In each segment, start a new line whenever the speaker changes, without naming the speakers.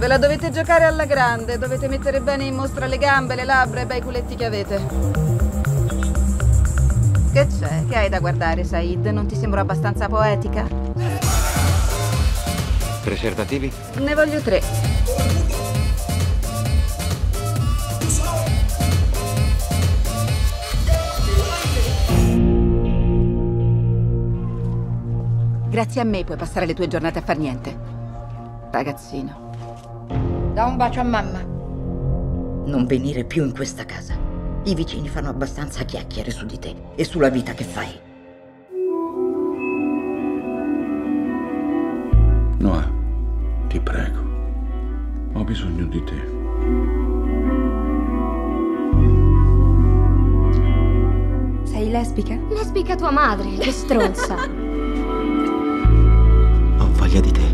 Ve la dovete giocare alla grande, dovete mettere bene in mostra le gambe, le labbra e i bei culetti che avete. Che c'è? Che hai da guardare, Said? Non ti sembro abbastanza poetica?
Preservativi?
Ne voglio 3. Grazie a me puoi passare le tue giornate a far niente, ragazzino.
Da un bacio a mamma. Non venire più in questa casa. I vicini fanno abbastanza chiacchiere su di te e sulla vita che fai.
Noah, ti prego. Ho bisogno di te.
Sei lesbica?
Lesbica tua madre, che stronza.
Ho voglia di te.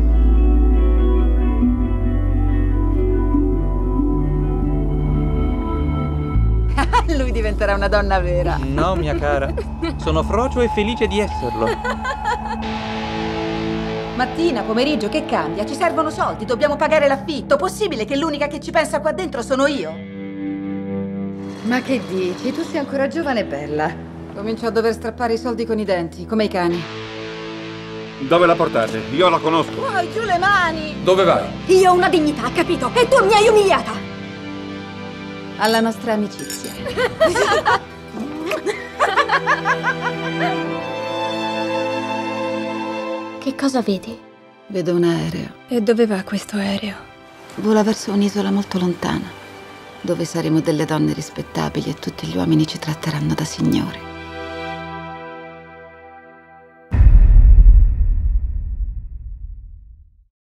Lui diventerà una donna vera.
No, mia cara. Sono frocio e felice di esserlo.
Mattina, pomeriggio, che cambia? Ci servono soldi, dobbiamo pagare l'affitto. Possibile che l'unica che ci pensa qua dentro sono io?
Ma che dici? Tu sei ancora giovane e bella.
Comincio a dover strappare i soldi con i denti, come i cani.
Dove la portate? Io la conosco.
Poi, giù le mani!
Dove vai?
Io ho una dignità, capito? E tu mi hai umiliata.
Alla nostra amicizia.
Che cosa vedi?
Vedo un aereo.
E dove va questo aereo?
Vola verso un'isola molto lontana, dove saremo delle donne rispettabili e tutti gli uomini ci tratteranno da signore.